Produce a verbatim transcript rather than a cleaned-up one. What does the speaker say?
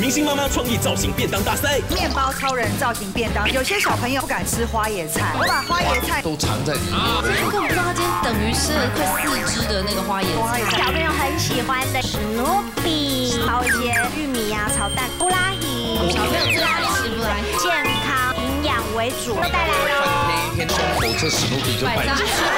明星妈妈创意造型便当大赛， 面包超人造型便当，有些小朋友不敢吃花椰菜，我把花椰菜都藏在里面。 我根本不知道他今天等于吃了快四只的那个花椰菜。 小朋友很喜欢的史努比，还有一些玉米啊、炒蛋、布拉提， 小朋友最爱吃布拉提， 健康营养为主，都带来了。 那一天胸口这史努比就摆。